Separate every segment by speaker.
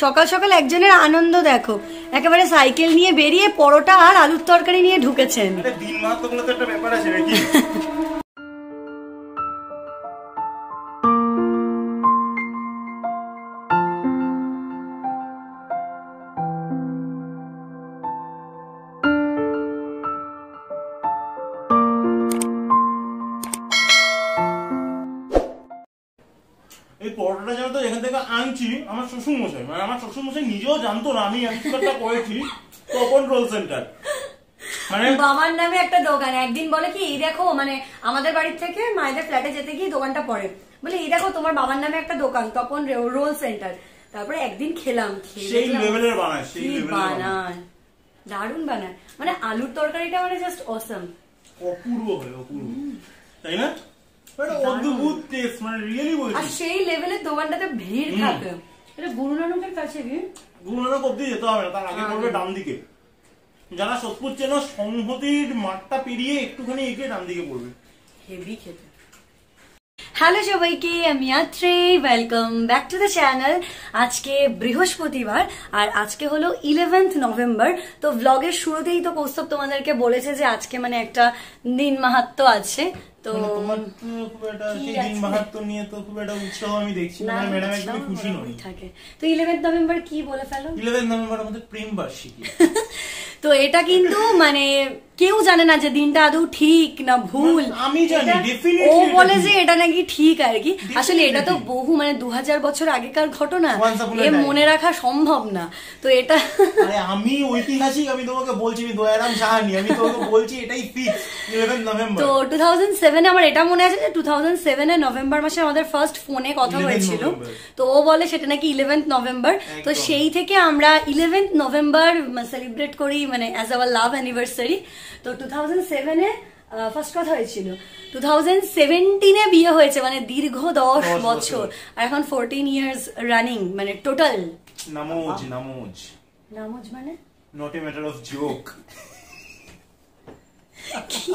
Speaker 1: সকাল সকাল একজনের আনন্দ দেখো, একেবারে সাইকেল নিয়ে বেরিয়ে পরোটা আর আলুর তরকারি নিয়ে ঢুকেছেন।
Speaker 2: দিন মাত্র তো একটা ব্যাপার আছে নাকি? এই পরোটাটা জানো তো এখান থেকে আনছি আমার শ্বশুর মশাই, মানে আমার শ্বশুর মশাই নিজেও জানতো না আমি একটা করেছি তপন রোল সেন্টার, মানে
Speaker 1: বাবার নামে একটা দোকান। একদিন বলে কি এই দেখো, মানে আমাদের বাড়ির থেকে মায়েদের ফ্ল্যাটে যেতে গিয়ে দোকানটা পড়ে, বলে এই দেখো তোমার বাবার নামে একটা দোকান তপন রোল সেন্টার। তারপরে একদিন খেলাম,
Speaker 2: সেই লেভেলের বানায়, সেই
Speaker 1: বানায় দারুণ বানায়, মানে আলুর তরকারিটা মানে জাস্ট অসম,
Speaker 2: অপূর্ব হয় অপূর্ব, তাই না? অদ্ভুত টেস্ট, মানে রিয়েলি বলছি।
Speaker 1: আর সেই লেভেলের দোকানটাতে ভিড় থাকে। এটা গুরু নানকের কাছে কি?
Speaker 2: গুরু নানক অব্দি যেতে হবে না, তার আগে পড়বে ডান দিকে। যারা সোদপুর চেনো, সংহতির মাঠটা পেরিয়ে একটুখানি এগিয়ে ডান দিকে পড়বে।
Speaker 1: হেভি খেতে। হ্যালো সবাইকে, আমি Atre, welcome back to the channel. আজকে বৃহস্পতিবার আর আজকে হলো 11th নভেম্বর। তো ব্লগের শুরুতেই তো কৌস্তব তোমাদেরকে বলেছে যে আজকে মানে একটা দিন মাহাত্ম্য আছে। তো
Speaker 2: তোমার খুব একটা সেই দিন মাহাত্ম্য নিয়ে তো খুব একটা উৎসাহ আমি দেখছি না, ম্যাডাম একদম খুশি নয় থাকে।
Speaker 1: তো 11th নভেম্বর কি বলে ফেলো?
Speaker 2: 11th নভেম্বর আমাদের প্রেম বার্ষিকী।
Speaker 1: তো এটা কিন্তু মানে কেউ জানে না যে দিনটা আদৌ ঠিক না ভুল।
Speaker 2: আমি জানি,
Speaker 1: ও বলে যে এটা নাকি ঠিক আর কি। আসলে এটা তো বহু মানে 2000 বছর আগেকার ঘটনা, এ মনে রাখা সম্ভব না। তো এটা
Speaker 2: আমি ঐতিহাসিক, আমি তোমাকে বলছি, আমি দয়ারাম সাহানি, আমি তোমাকে বলছি এটাই ফিক্স 11th নভেম্বর।
Speaker 1: তো 2007 আমার এটা মনে আছে যে 2007 নভেম্বর মাসে আমাদের ফার্স্ট ফোনে কথা হয়েছিল। তো ও বলে সেটা নাকি 11th নভেম্বর। তো সেই থেকে আমরা 11th নভেম্বর সেলিব্রেট করি মানে অ্যাজ আওয়ার লাভ অ্যানিভার্সারি। তো 2007 ফার্স্ট কথা হয়েছিল, 2017 বিয়ে হয়েছে, মানে দীর্ঘ 10 বছর, আর এখন 14 ইয়ার্স রানিং, মানে টোটাল।
Speaker 2: নামোজ নামোজ
Speaker 1: নামোজ মানে
Speaker 2: not a matter of joke.
Speaker 1: কি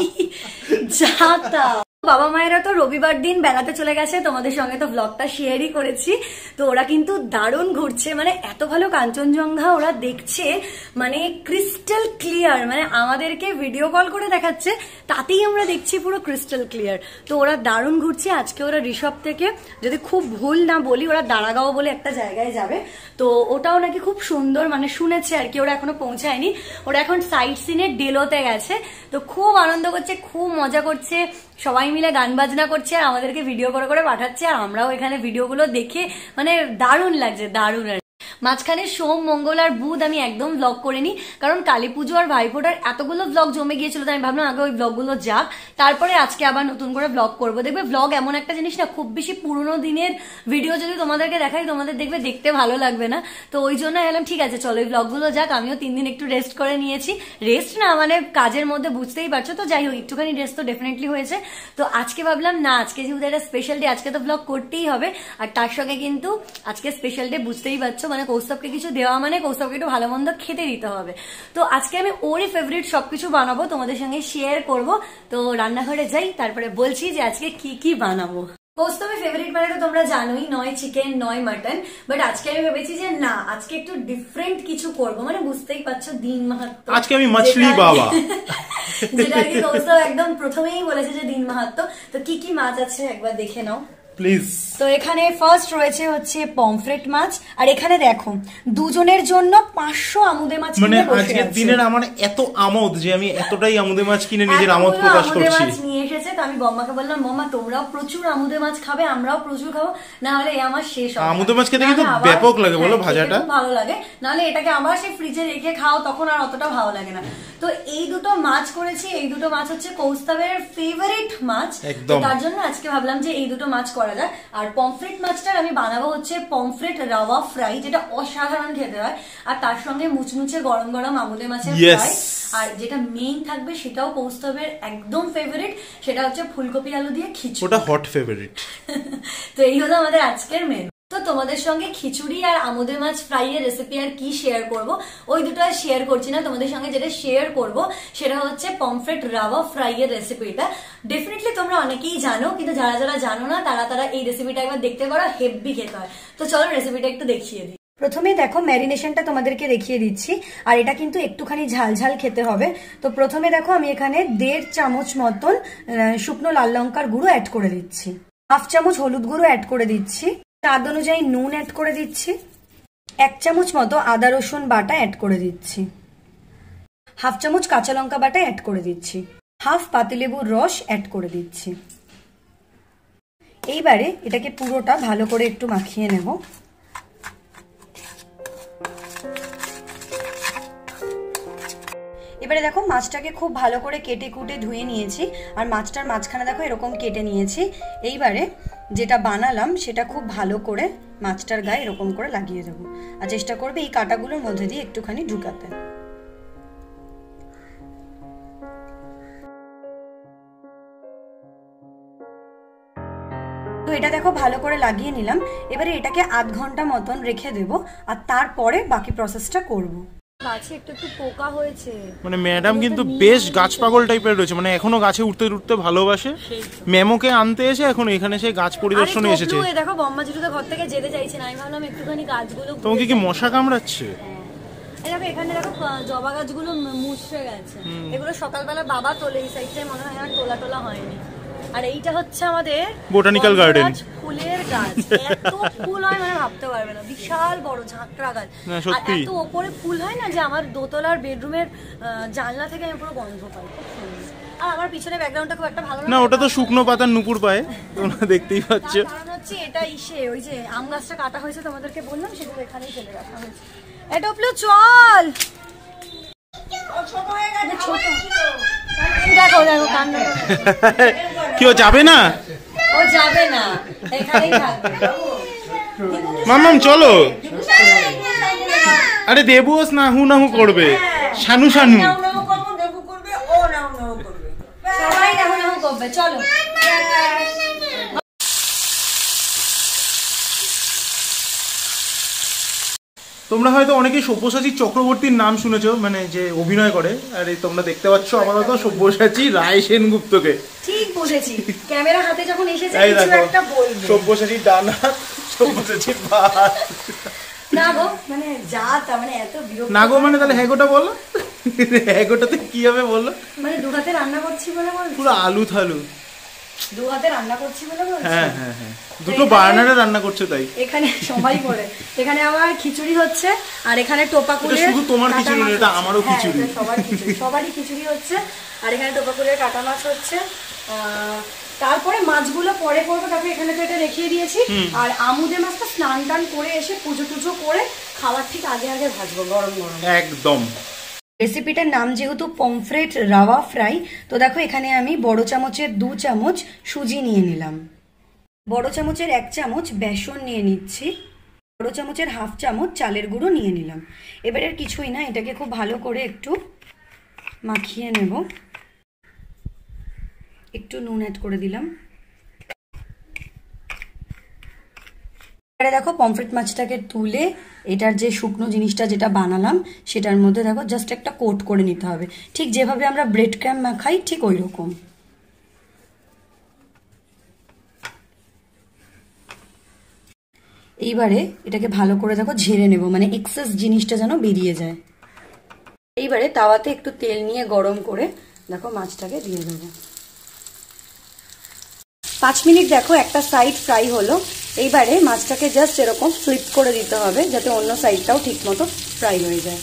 Speaker 1: যাতা। বাবা মায়েরা তো রবিবার দিন বেড়াতে চলে গেছে, তোমাদের সঙ্গে তো ব্লগটা শেয়ারই করেছি। তো ওরা কিন্তু দারুণ ঘুরছে, মানে এত ভালো কাঞ্চনজঙ্ঘা ওরা দেখছে, মানে ক্রিস্টাল ক্লিয়ার, মানে আমাদেরকে ভিডিও কল করে দেখাচ্ছে, তাতেই আমরা দেখছি পুরো ক্রিস্টাল ক্লিয়ার। তো ওরা দারুণ ঘুরছে। আজকে ওরা ঋষভ থেকে, যদি খুব ভুল না বলি, ওরা দাঁড়াগাঁও বলে একটা জায়গায় যাবে। তো ওটাও নাকি খুব সুন্দর, মানে শুনেছে আর কি, ওরা এখনো পৌঁছায়নি। ওরা এখন সাইট সিনে ডেলোতে গেছে। তো খুব আনন্দ করছে, খুব মজা করছে, সবাই মিলে গান বাজনা করছে আর আমাদেরকে ভিডিও করে করে পাঠাচ্ছে, আর আমরাও এখানে ভিডিওগুলো দেখে মানে দারুণ লাগছে, দারুণ। আর মাঝখানে সোম, মঙ্গল আর বুধ আমি একদম ব্লগ করিনি, কারণ কালী পুজো আর ভাইফোঁটার এতগুলো ব্লগ জমে গিয়েছিল, তাই আমি ভাবলাম আগে ওই ব্লগগুলো যাক, তারপরে আজকে আবার নতুন করে ব্লগ করবো। দেখবে ব্লগ এমন একটা জিনিস না, খুব বেশি পুরোনো দিনের ভিডিও যদি তোমাদেরকে দেখাই, তোমাদের দেখবে দেখতে ভালো লাগবে না। তো ওই জন্য এলাম ঠিক আছে চলো ওই ব্লগগুলো যাক। আমিও 3 দিন একটু রেস্ট করে নিয়েছি, রেস্ট না মানে কাজের মধ্যে, বুঝতেই পারছো। তো যাই হোক, একটুখানি রেস্ট তো ডেফিনেটলি হয়েছে। তো আজকে ভাবলাম না, আজকে যেহেতু একটা স্পেশাল ডে, আজকে তো ব্লগ করতেই হবে। আর তার সঙ্গে কিন্তু আজকে স্পেশাল ডে, বুঝতেই পারছো, মানে কৌস্তবকে কিছু দেওয়া মানে কৌস্তবকে একটু ভালো মন্দ খেতে দিতে হবে। তো আজকে আমি ওরই ফেভারিট সবকিছু বানাবো, তোমাদের সঙ্গে শেয়ার করব। তো রান্নাঘরে যাই, তারপরে বলছি যে আজকে কি কি বানাবো। কৌস্তবের ফেভারিট মানে তো তোমরা জানোই, নয় চিকেন নয় মাটন, বাট আজকে আমি ভেবেছি যে না, আজকে একটু ডিফারেন্ট কিছু করবো, মানে বুঝতেই পারছো দিন মাহাত্ম্য,
Speaker 2: আজকে আমি মাছলি বাবা,
Speaker 1: যেটা কি কৌস্তব একদম প্রথমেই বলেছে যে দিন মাহাত্ম্য। তো কি কি মাছ আছে একবার দেখে নাও
Speaker 2: প্লিজ।
Speaker 1: তো এখানে ফার্স্ট রয়েছে হচ্ছে পমফ্রেট মাছ, আর এখানে দেখো দুজনের জন্য 500 আমুদে মাছ,
Speaker 2: মানে আজকের দিনের আমার এত আমোদ যে আমি এতটাই আমুদে মাছ কিনে নিজের আমোদ প্রকাশ করছি।
Speaker 1: মাছ নিয়ে এসেছে, তো আমি বম্মাকে বললাম বম্মা তোমরাও প্রচুর আমুদে মাছ খাবে, আমরাও প্রচুর খাবো, না হলে এই আমার শেষ হবে।
Speaker 2: আমুদে মাছ খেতে কিন্তু ব্যাপক লাগে বলো, ভাজাটা
Speaker 1: ভালো লাগে, নাহলে এটাকে আবার সেই ফ্রিজে রেখে খাও, তখন আর অতটা ভালো লাগে না। তো এই দুটো মাছ করেছি, এই দুটো মাছ হচ্ছে কৌস্তবের ফেভারিট মাছ, তার জন্য আজকে ভাবলাম যে এই দুটো মাছ করা যায়। আর পমফ্রেট মাছটার আমি বানাবো হচ্ছে পমফ্রেট রাওয়া ফ্রাই, যেটা অসাধারণ খেতে হয়, আর তার সঙ্গে মুচমুচে গরম গরম আমুদে মাছের ফ্রাই। আর যেটা মেইন থাকবে সেটাও কৌস্তবের একদম ফেভারিট, সেটা হচ্ছে ফুলকপি আলু দিয়ে খিচুড়ি,
Speaker 2: ওটা হট ফেভারিট।
Speaker 1: তো এই হলো আমাদের আজকের মেনু। তো তোমাদের সঙ্গে খিচুড়ি আর আমুদে মাছ ফ্রাই এর রেসিপি আর কি শেয়ার করব, ওই দুটো আর শেয়ার করছি না। তোমাদের সঙ্গে যেটা শেয়ার করব সেটা হচ্ছে পমফ্রেট রাওয়া ফ্রাই এর রেসিপিটা। ডেফিনেটলি তোমরা অনেকেই জানো, কিন্তু যারা যারা জানো না তারা এই রেসিপিটা একবার দেখতে পারো, হেভি খেতে হয়। তো চলো রেসিপিটা একটু দেখিয়ে দিই। প্রথমে দেখো ম্যারিনেশনটা তোমাদেরকে দেখিয়ে দিচ্ছি, আর এটা কিন্তু একটুখানি ঝাল ঝাল খেতে হবে। তো প্রথমে দেখো আমি এখানে 1.5 চামচ মতন শুকনো লাল লঙ্কার গুঁড়ো অ্যাড করে দিচ্ছি, 1/2 চামচ হলুদ গুঁড়ো অ্যাড করে দিচ্ছি, স্বাদ অনুযায়ী নুন অ্যাড করে দিচ্ছি, 1 চামচ মতো আদা রসুন বাটা অ্যাড করে দিচ্ছি, 1/2 চামচ কাঁচা লঙ্কা বাটা অ্যাড করে দিচ্ছি, 1/2 পাতিলেবুর রস অ্যাড করে দিচ্ছি। এইবারে এটাকে পুরোটা ভালো করে একটু মাখিয়ে নেব। এবারে দেখো মাছটাকে খুব ভালো করে কেটে কুটে ধুয়ে নিয়েছি, আর মাছটার মাঝখানে দেখো এরকম কেটে নিয়েছি। এইবারে যেটা বানালাম সেটা খুব ভালো করে মাছটার গায়ে এরকম করে লাগিয়ে দেবো, আর চেষ্টা করবে এই কাঁটাগুলোর মধ্যে দিয়ে একটুখানি ঢুকাতে। তো এটা দেখো ভালো করে লাগিয়ে নিলাম। এবারে এটাকে আধ ঘন্টা মতন রেখে দেব, আর তারপরে বাকি প্রসেসটা করব। গাছে একটু একটু পোকা হয়েছে,
Speaker 2: মানে ম্যাডাম কিন্তু বেশ গাছ পাগল টাইপের রয়েছে, মানে এখনো গাছে উঠতে উঠতে ভালোবাসে। মেমোকে আনতে এসে এখন এখানে সে গাছ পরিদর্শনে এসেছে।
Speaker 1: আরে দেখো বম্মা জিটু তো ঘর থেকে যেতে চাইছে না, আমি ভাবলাম একটুখানি গাছগুলো।
Speaker 2: তোমাকে কি মশা কামড়াচ্ছে?
Speaker 1: দেখো এখানে দেখো জবা গাছগুলো মুছড়ে গেছে, এগুলো সকালবেলা বাবা তোলে, এই সাইডটায় মনে হয় আর তোলা হয়নি। আর এইটা হচ্ছে আমাদের
Speaker 2: বোটানিক্যাল গার্ডেন,
Speaker 1: ফুলের গাছ। এত ফুল হয় মানে ভাবতে পারবে না, বিশাল বড় ঝাঁকড়া গাছ। আর এত উপরে ফুল হয় না যে আমার দোতলার বেডরুমের জানলা থেকে আমি পুরো গন্ধ পাই। আর আমার পিছনে ব্যাকগ্রাউন্ডটা খুব একটা ভালো
Speaker 2: না, ওটা তো শুকনো পাতার নুপুর পায়, তোমরা দেখতেই পাচ্ছ।
Speaker 1: কারণ হচ্ছে এটা ওই যে আম গাছটা কাটা হয়েছে তোমাদেরকে বললাম, সেগুলো এখানেই ফেলে রাখা হয়েছে। এটা প্লু চল, দেখো দেখো কান্ড।
Speaker 2: কি ও যাবে না?
Speaker 1: ও যাবে না, এখানেই থাকবে।
Speaker 2: মাম্মাম চলো। আরে দেবুস না হু না হু করবে, শানু শানু
Speaker 1: সবাই না হু না হু করবে, চলো।
Speaker 2: তোমরা হয়তো অনেকে সব্যসাচী চক্রবর্তীর নাম শুনেছো, মানে যে অভিনয় করে। আর এই তোমরা দেখতে পাচ্ছ আপাতত সব্যসাচী রায় সেনগুপ্তকে।
Speaker 1: ঠিক বলেছি, ক্যামেরা হাতে যখন এসেছে কিছু একটা বলবে।
Speaker 2: সব্যসাচী ডান হাত, সব্যসাচী বাঁ হাত।
Speaker 1: না গো মানে যা তা, মানে এত বিরক্ত।
Speaker 2: না গো মানে তাহলে হ্যাগোটা বলো, হ্যাগোটাতে কি হবে বলো?
Speaker 1: মানে দু হাতে রান্না করছি বলে বল,
Speaker 2: পুরো আলু থালু।
Speaker 1: দু হাতে রান্না করছি বলে বল।
Speaker 2: হ্যাঁ হ্যাঁ হ্যাঁ, দুটো বার্নারে রান্না করছো তাই।
Speaker 1: এখানে সবাই বলে, এখানে আমার খিচুড়ি হচ্ছে, আর এখানে টোপাকুলের।
Speaker 2: শুধু তোমার খিচুড়ি না, এটা আমারও খিচুড়ি।
Speaker 1: সবার খিচুড়ি, সবারই খিচুড়ি হচ্ছে। আর এখানে টোপাকুলের কাটা মাছ হচ্ছে। তারপরে মাছগুলো পরে করবো, তারপরে এখানে তো এটা রেখে দিয়েছি। আর আমুদে মাছটা স্নান টান করে এসে পুজো টুজো করে খাবার ঠিক আগে আগে ভাজবো গরম গরম
Speaker 2: একদম।
Speaker 1: রেসিপিটার নাম যেহেতু পমফ্রেট রাওয়া ফ্রাই, তো দেখো এখানে আমি বড় চামচের 2 চামচ সুজি নিয়ে নিলাম, বড় চামচের 1 চামচ বেসন নিয়ে নিচ্ছি, বড় চামচের 1/2 চামচ চালের গুঁড়ো নিয়ে নিলাম। এবারে কিছুই না, এটাকে খুব ভালো করে একটু মাখিয়ে নেব। একটু নুন অ্যাড করে দিলাম। এবারে দেখো পমফ্রেট মাছটাকে তুলে এটার যে শুকনো জিনিসটা যেটা বানালাম সেটার মধ্যে দেখো জাস্ট একটা কোট করে নিতে হবে, ঠিক যেভাবে আমরা ব্রেড ক্রাম্ব মাখাই ঠিক ওই রকম। এইবারে এটাকে ভালো করে দেখো ঝেড়ে নেব, মানে এক্সেস জিনিসটা যেন বেরিয়ে যায়। এইবারে তাওয়াতে একটু তেল নিয়ে গরম করে দেখো মাছটাকে দিয়ে দেবো। 5 মিনিট দেখো একটা সাইড ফ্রাই হলো। এইবারে মাছটাকে জাস্ট এরকম ফ্লিপ করে দিতে হবে যাতে অন্য সাইডটাও ঠিক মতো ফ্রাই হয়ে যায়।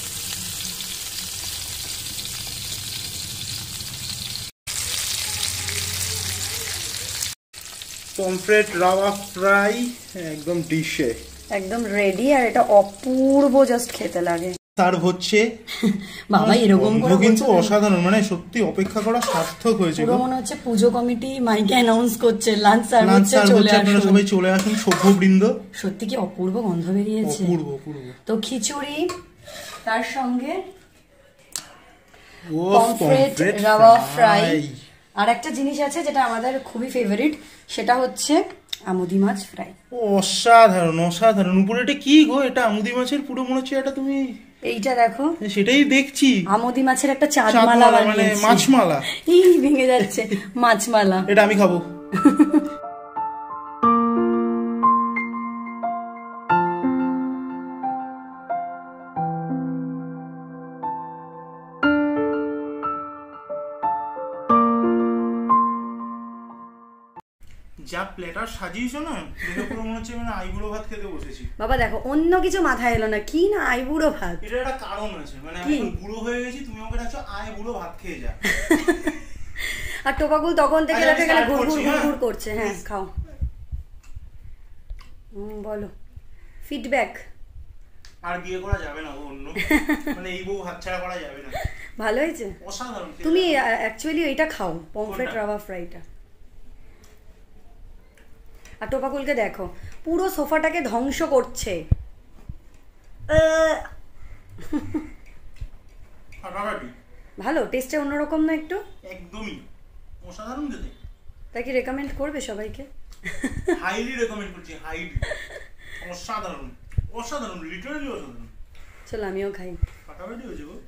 Speaker 2: পমফ্রেট রাওয়া ফ্রাই একদম ডিশে
Speaker 1: একদম রেডি, আর এটা অপূর্ব জাস্ট খেতে লাগে।
Speaker 2: সার্ভ হচ্ছে
Speaker 1: বাবা এরকম করে
Speaker 2: কিন্তু অসাধারণ, মানে সত্যি অপেক্ষা করা সার্থক হয়েছে।
Speaker 1: পুরো মনে হচ্ছে পুজো কমিটি মাইকে অ্যানাউন্স করছে লাঞ্চ সার্ভ হচ্ছে, চলে আসুন
Speaker 2: সবাই চলে আসুন সভ্যবৃন্দ।
Speaker 1: সত্যি কি অপূর্ব গন্ধ বেরিয়েছে,
Speaker 2: অপূর্ব অপূর্ব।
Speaker 1: তো খিচুড়ি তার সঙ্গে
Speaker 2: পমফ্রেট
Speaker 1: রাওয়া ফ্রাই, আর একটা জিনিস আছে যেটা আমাদের খুবই ফেভারিট, সেটা হচ্ছে আমুদি মাছ ফ্রাই।
Speaker 2: অসাধারণ অসাধারণ। উপরে এটা কি গো? এটা আমুদি মাছের পুরো মনে হচ্ছে এটা তুমি
Speaker 1: এইটা দেখো,
Speaker 2: সেটাই দেখছি।
Speaker 1: আমুদি মাছের একটা চাঁদমালা
Speaker 2: মানে মাছমালা,
Speaker 1: এই ভেঙে যাচ্ছে মাছমালা।
Speaker 2: এটা আমি খাবো। প্লেটার সাজিয়েছো না, দেখে পুরো মনে হচ্ছে মানে আইবুড়ো ভাত খেতে বসেছি।
Speaker 1: বাবা দেখো অন্য কিছু মাথায় এলো না, কি না আইবুড়ো ভাত,
Speaker 2: এটা একটা কারণ আছে, মানে আমি এখন বুড়ো হয়ে গেছি, তুমি আমাকে ডাকছো আয় বুড়ো ভাত খেয়ে যা।
Speaker 1: আর টোপাকুল তখন থেকে এখানে ঘুর করছে। হ্যাঁ খাও। বলো ফিডব্যাক।
Speaker 2: আর বিয়ে করা যাবে না অন্য, মানে এই বউ হাতছাড়া করা যাবে না।
Speaker 1: ভালো হয়েছে,
Speaker 2: অসাধারণ।
Speaker 1: তুমি অ্যাকচুয়ালি এইটা খাও, পমফ্রেট রাভা ফ্রাইটা। আর টোপাকুলকে দেখো পুরো সোফাটাকে ধ্বংস করছে। ভালো টেস্টে অন্যরকম না একটু?
Speaker 2: একদমই অসাধারণ খেতে।
Speaker 1: তাই কি রেকমেন্ড করবে সবাইকে?
Speaker 2: হাইলি রেকমেন্ড করছি, হাইলি। অসাধারণ অসাধারণ, লিটারালি অসাধারণ।
Speaker 1: চলো আমিও খাই।
Speaker 2: ফাটাফাটি হয়েছে গো।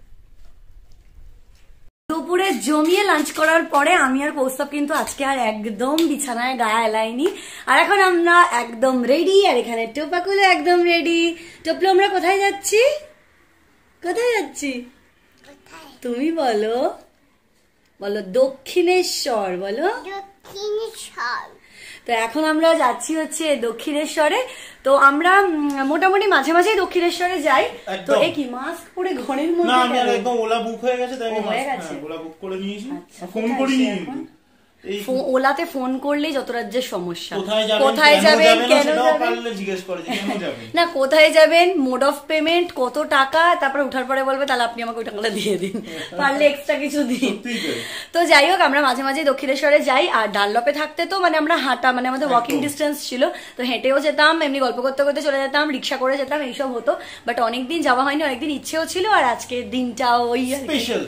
Speaker 1: দুপুরে জমিয়ে লাঞ্চ করার পরে আমি আর কৌস্তব কিন্তু আজকে আর একদম বিছানায় গায়ে এলাইনি, আর এখন আমরা একদম রেডি। আর এখানে টোপাকুলো একদম রেডি। টপলু আমরা কোথায় যাচ্ছি? কোথায় যাচ্ছি তুমি বলো? বলো দক্ষিণেশ্বর। বলো দক্ষিণেশ্বর। তো এখন আমরা যাচ্ছি হচ্ছে দক্ষিণেশ্বরে। তো আমরা মোটামুটি মাঝে মাঝেই দক্ষিণেশ্বরে যাই। তো এই কি মাস্ক পরে ঘরের মধ্যে?
Speaker 2: না আমি একদম ওলা বুক হয়ে গেছে, তাই ওলা বুক করে নিয়েছি, ফোন করিনি কিন্তু।
Speaker 1: ওলাতে ফোন করলেই যত রাজ্যের সমস্যা।
Speaker 2: কোথায় যাবেন কেন যাবেন জিজ্ঞেস করে যে কেন যাবেন
Speaker 1: না, কোথায় যাবেন, মোড অফ পেমেন্ট, কত টাকা, তারপর উঠার পরে বলবে তাহলে আপনি আমাকে ওই টাকাটা দিয়ে দিন, পারলে এক্সট্রা কিছু দিন। তো যাই হোক আমরা মাঝে মাঝে দক্ষিণেশ্বরে যাই। আর ডানলপে থাকতে তো মানে আমরা হাঁটা, মানে আমাদের ওয়াকিং ডিস্টেন্স ছিল, তো হেঁটেও যেতাম, এমনি গল্প করতে করতে চলে যেতাম, রিক্সা করে যেতাম, এইসব হতো। বাট অনেকদিন যাওয়া হয়নি, অনেকদিন ইচ্ছেও ছিল, আর আজকের দিনটা ওই স্পেশাল।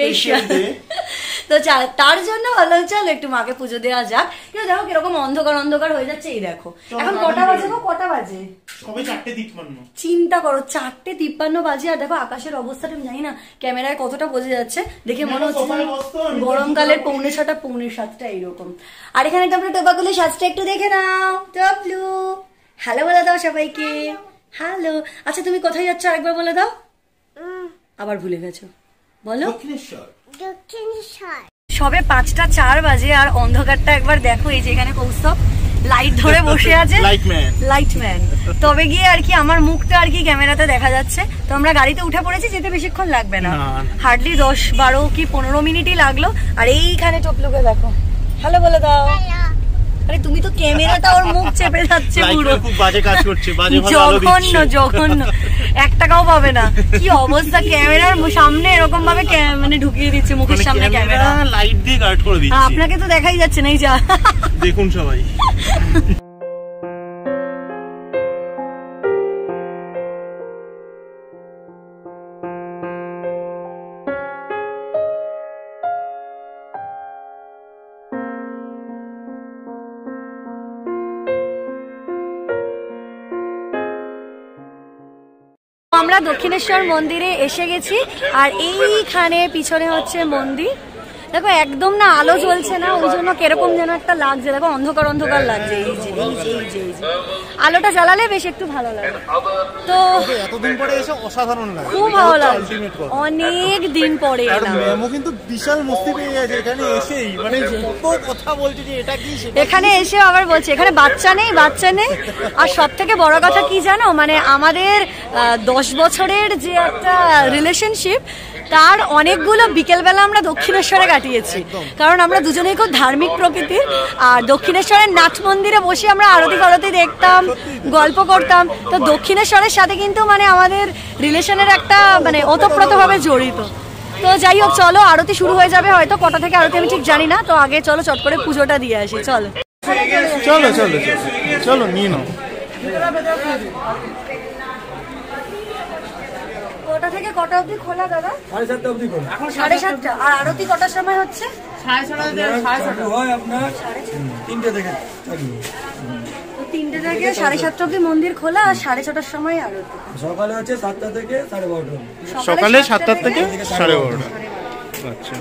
Speaker 1: তো তার জন্য ভাবলাম চল একটু মাকে পুজো দেওয়া যাক। কিন্তু দেখো কিরকম অন্ধকার অন্ধকার হয়ে যাচ্ছে। এই দেখো এখন কটা বাজে গো? কটা বাজে?
Speaker 2: সবে 4:53।
Speaker 1: চিন্তা করো 4:53 বাজে। আর দেখো আকাশের অবস্থাটা আমি জানি না ক্যামেরায় কতটা বোঝা যাচ্ছে, দেখে মনে হচ্ছে গরমকালের 6:45 7:30 এইরকম। আর এখানে তোমরা টোপাকুলের সাজটা একটু দেখে নাও। টপলু হ্যালো বলে দাও সবাইকে। হ্যালো। আচ্ছা তুমি কোথায় যাচ্ছ আরেকবার বলে দাও। আবার ভুলে গেছো, বলো।
Speaker 2: দক্ষিণেশ্বর।
Speaker 1: সবে 5:04 বাজে আর অন্ধকারটা একবার দেখো। এই যে এখানে কৌস্তব লাইট ধরে বসে আছে, লাইটম্যান। তবে গিয়ে আর কি আমার মুখটা আর কি ক্যামেরাতে দেখা যাচ্ছে। তো আমরা গাড়িতে উঠে পড়েছি, যেতে বেশিক্ষণ লাগবে না, হার্ডলি 10 12 কি 15 মিনিটই লাগলো। আর এইখানে টপলুকে দেখো, হ্যালো বলে দাও। আরে তুমি তো ক্যামেরাটা ওর মুখ চেপে যাচ্ছে পুরো,
Speaker 2: খুব বাজে কাজ করছে, বাজে ভালো আলো দিচ্ছে,
Speaker 1: জঘন্য জঘন্য, 1 টাকাও পাবে না। কি অবস্থা, ক্যামেরার সামনে এরকম ভাবে মানে ঢুকিয়ে দিচ্ছে মুখের সামনে ক্যামেরা,
Speaker 2: লাইট দিয়ে গার্ড করে দিচ্ছে।
Speaker 1: আপনাকে তো দেখাই যাচ্ছে না, এই যা
Speaker 2: দেখুন সবাই।
Speaker 1: আমরা দক্ষিণেশ্বর মন্দিরে এসে গেছি। আর এইখানে পিছনে হচ্ছে মন্দির। দেখো একদম না আলো জ্বলছে না, ওই জন্য কিরকম যেন একটা লাগছে। দেখো অন্ধকার অন্ধকার লাগছে। এই যে আলোটা জ্বালালে বেশ একটু ভালো লাগে। তো
Speaker 2: এতদিন পরে এসে অসাধারণ লাগে,
Speaker 1: খুব ভালো লাগছে, অনেক দিন পরে এলাম।
Speaker 2: মেমো কিন্তু বিশাল মস্তি পেয়ে গেছে এখানে এসেই, মানে কত কথা বলছে যে এটা কি
Speaker 1: এখানে এসে আবার বলছে এখানে বাচ্চা নেই, বাচ্চা নেই। আর সব থেকে বড় কথা কি জানো, মানে আমাদের 10 বছরের যে একটা রিলেশনশিপ, তার অনেকগুলো বিকেলবেলা আমরা দক্ষিণেশ্বরে কাটিয়েছি। কারণ আমরা দুজনেই খুব ধার্মিক প্রকৃতির। আর দক্ষিণেশ্বরের নাট মন্দিরে বসে আমরা আরতি ফারতি দেখতাম, গল্প করতাম। তো দক্ষিণেশ্বরের সাথে কিন্তু মানে আমাদের রিলেশনের একটা মানে ওতপ্রোতভাবে জড়িত। তো যাই হোক চলো, আরতি শুরু হয়ে যাবে হয়তো, কটা থেকে আরতি আমি ঠিক জানি না। তো আগে চলো চট করে পুজোটা দিয়ে আসি। চলো
Speaker 2: চলো চলো চলো নিয়ে নাও।
Speaker 1: কটা থেকে কটা অবধি খোলা দাদা?
Speaker 3: 7:30 অবধি খোলা।
Speaker 1: 7:30। আর আরতি কটার সময় হচ্ছে?
Speaker 3: 6:30 হয় আপনার 3টে থেকে।
Speaker 1: তো 3টে থেকে 7:30 অবধি মন্দির খোলা, আর 6:30টার সময় আরতি।
Speaker 3: সকালে হচ্ছে 7টা থেকে 12:30।
Speaker 2: সকালে 7টা থেকে 12:30। আচ্ছা।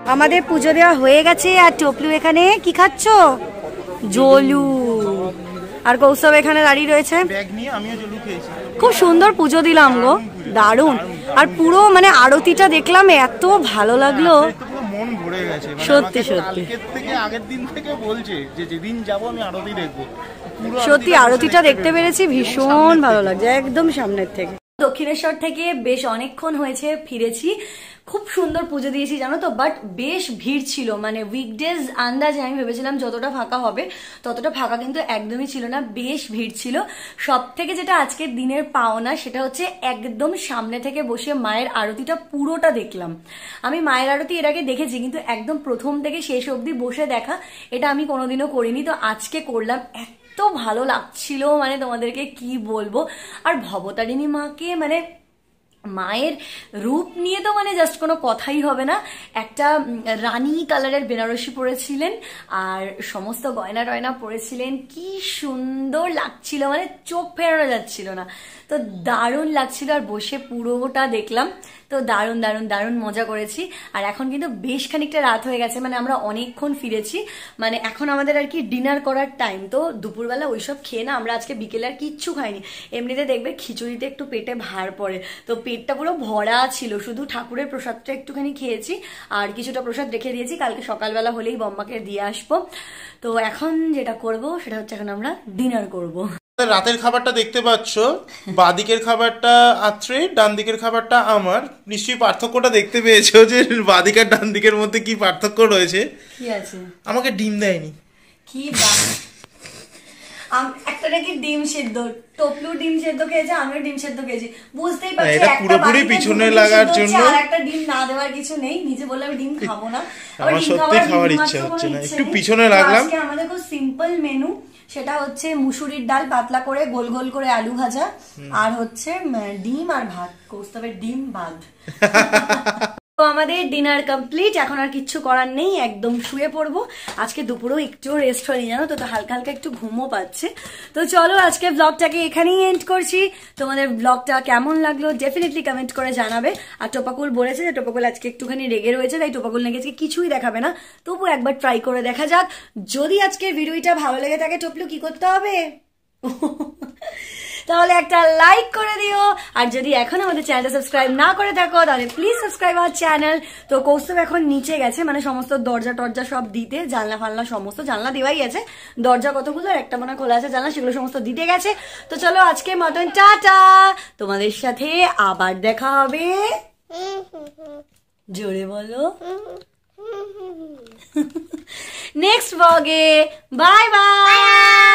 Speaker 1: আমাদের পুজো দেওয়া হয়ে গেছে আর টপলু এখানে কি খাচ্ছ? জলু। আর কৌস্তব এখানে দাঁড়িয়ে রয়েছে। খুব সুন্দর পুজো দিলাম গো, দারুণ। আর পুরো মানে আরতিটা দেখলাম, এত ভালো লাগলো,
Speaker 2: মন ভরে গেছে।
Speaker 1: সত্যি সত্যি
Speaker 2: আগের দিন থেকে বলছে যে যেদিন যাবো আমি আরতি দেখবো।
Speaker 1: সত্যি আরতিটা দেখতে পেরেছি, ভীষণ ভালো লাগছে, একদম সামনের থেকে। দক্ষিণেশ্বর থেকে বেশ অনেকক্ষণ হয়েছে ফিরেছি। খুব সুন্দর পুজো দিয়েছি জানো তো, বাট বেশ ভিড় ছিল। মানে উইকডেজ আন্দাজে আমি ভেবেছিলাম যতটা ফাঁকা হবে, ততটা ফাঁকা কিন্তু একদমই ছিল না, বেশ ভিড় ছিল। সব থেকে যেটা আজকের দিনের পাওনা সেটা হচ্ছে একদম সামনে থেকে বসে মায়ের আরতিটা পুরোটা দেখলাম। আমি মায়ের আরতি এর আগে দেখেছি, কিন্তু একদম প্রথম থেকে শেষ অবধি বসে দেখা এটা আমি কোনোদিনও করিনি। তো আজকে করলাম, এত ভালো লাগছিল, মানে তোমাদেরকে কি বলবো। আর ভবতারিণী মাকে মানে মায়ের রূপ নিয়ে তো মানে জাস্ট কোনো কথাই হবে না। একটা রানী কালারের বেনারসি পরেছিলেন আর সমস্ত গয়না টয়না পরেছিলেন, কি সুন্দর লাগছিল, মানে চোখ ফেরানো যাচ্ছিল না। তো দারুণ লাগছিল, আর বসে পুরোটা দেখলাম। তো দারুণ দারুণ দারুণ মজা করেছি। আর এখন কিন্তু বেশ খানিকটা রাত হয়ে গেছে, মানে আমরা অনেকক্ষণ ফিরেছি। মানে এখন আমাদের আর কি ডিনার করার টাইম। তো দুপুরবেলা ওইসব খেয়ে না আমরা আজকে বিকেলে আর কিচ্ছু খাইনি। এমনিতে দেখবে খিচুড়িতে একটু পেটে ভার পড়ে, তো পেটটা পুরো ভরা ছিল, শুধু ঠাকুরের প্রসাদটা একটুখানি খেয়েছি আর কিছুটা প্রসাদ রেখে দিয়েছি, কালকে সকালবেলা হলেই বম্মাকে দিয়ে আসবো। তো এখন যেটা করব সেটা হচ্ছে এখন আমরা ডিনার করব।
Speaker 2: রাতের খাবারটা দেখতে পাচ্ছ, বাদিকের খাবারটা আত্রে, ডান দিকের খাবারটা আমার। নিশ্চয়ই পার্থক্যটা দেখতে পেয়েছো যে বাদিক আর ডান দিকের মধ্যে কি পার্থক্য রয়েছে।
Speaker 1: কি আছে?
Speaker 2: আমাকে ডিম দেয়নি। কি
Speaker 1: একটা নাকি ডিম সেদ্ধ, টপলু ডিম সেদ্ধ খেয়েছে, আমিও ডিম সেদ্ধ খেয়েছি। বুঝতেই পারছি
Speaker 2: এটা পুরোপুরি পিছনে লাগার জন্য,
Speaker 1: আর একটা ডিম না দেওয়ার কিছু নেই। নিজে বললাম আমি ডিম খাবো না,
Speaker 2: আমার সত্যি খাওয়ার ইচ্ছা হচ্ছে না, একটু পিছনে লাগলাম।
Speaker 1: আজকে আমাদের খুব সিম্পল মেনু, সেটা হচ্ছে মুসুরির ডাল পাতলা করে গোল গোল করে আলু ভাজা, আর হচ্ছে ডিম আর ভাত, কৌস্তবের ডিম বাদ। তো আমাদের ডিনার কমপ্লিট, এখন আর কিচ্ছু করার নেই, একদম শুয়ে পড়বো। আজকে দুপুরেও একটু রেস্ট হয়নি জানো তো, হালকা হালকা একটু ঘুমও পাচ্ছে। তো চলো আজকে ব্লগটাকে এখানেই এন্ড করছি। তোমাদের ব্লগটা কেমন লাগলো ডেফিনেটলি কমেন্ট করে জানাবে। আর টোপাকুল বলেছে যে টোপাকুল আজকে একটুখানি রেগে রয়েছে, তাই টোপাকুল নাকি আজকে কিছুই দেখাবে না, তবু একবার ট্রাই করে দেখা যাক। যদি আজকের ভিডিওটা ভালো লেগে থাকে টপলু কি করতে হবে? তাহলে একটা লাইক করে দিও। আর যদি এখন আমাদের চ্যানেলটা সাবস্ক্রাইব না করে থাকো তাহলে প্লিজ সাবস্ক্রাইব আওয়ার চ্যানেল। তো কৌস্তব এখন নিচে গেছে, মানে সমস্ত দরজা টরজা সব দিতে, জানলা ফালনা সমস্ত, জানলা দেওয়াই আছে, দরজা কতগুলো আর একটা মনে খোলা আছে জানলা, সেগুলো সমস্ত দিতে গেছে। তো চলো আজকে মতন টাটা, তোমাদের সাথে আবার দেখা হবে। জোরে বলো নেক্সট ব্লগে। Bye by.